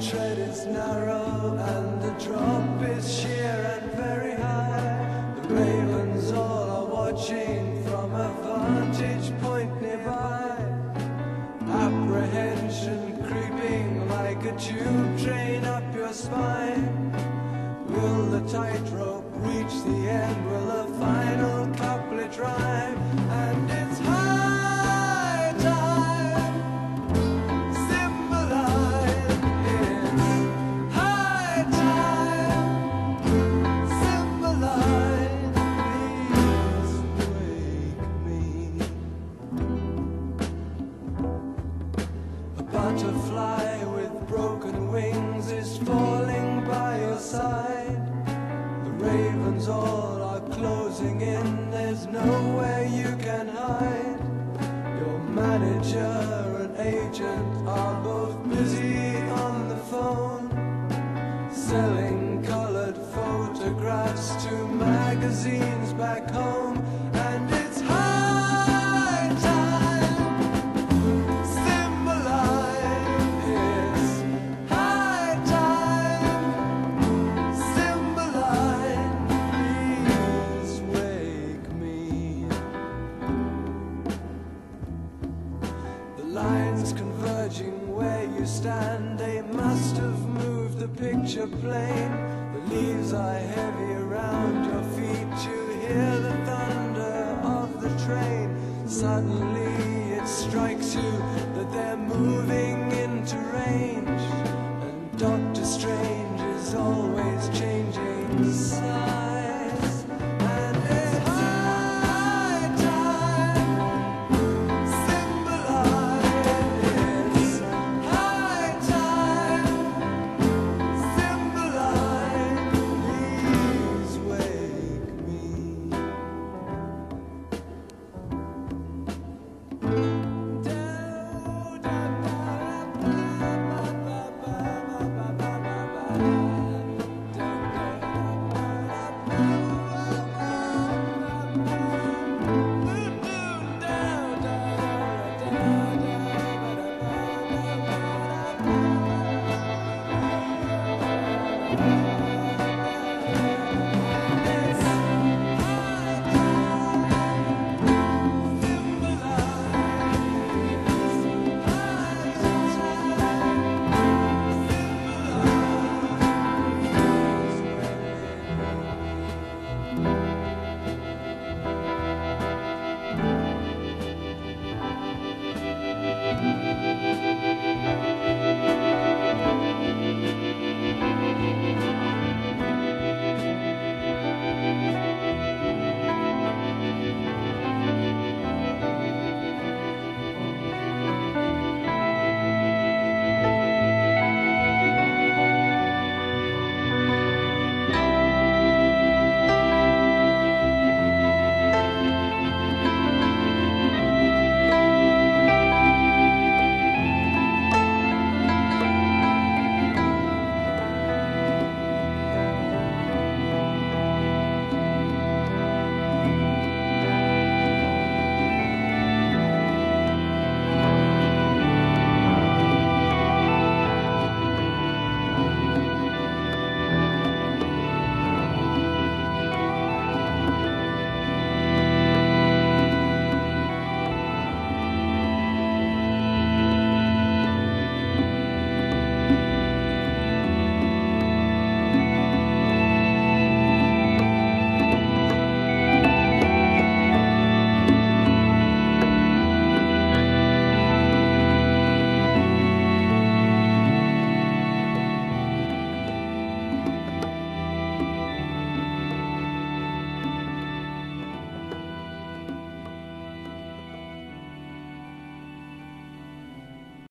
tread is narrow and the drop is sheer and very high. The ravens all are watching from a vantage point nearby. Apprehension creeping like a tube train up your spine. Will the tightrope reach the end? Will the final couplet rhyme? And it's high time, Cymbeline. It's high time, Cymbeline. Please wake me. A butterfly with broken wings is falling by your side. The ravens all are closing in, there's nowhere you can hide. Your manager and agent are both busy on the phone, selling colored photographs to magazines back home. And it's high time, Cymbeline. It's high time, Cymbeline. Please wake me. The lines converging where you stand, they must have moved the picture plane. The leaves are heavy around your feet, you hear the thunder of the train. Suddenly it strikes you that they're moving into range, and Doctor Strange is always changing sides.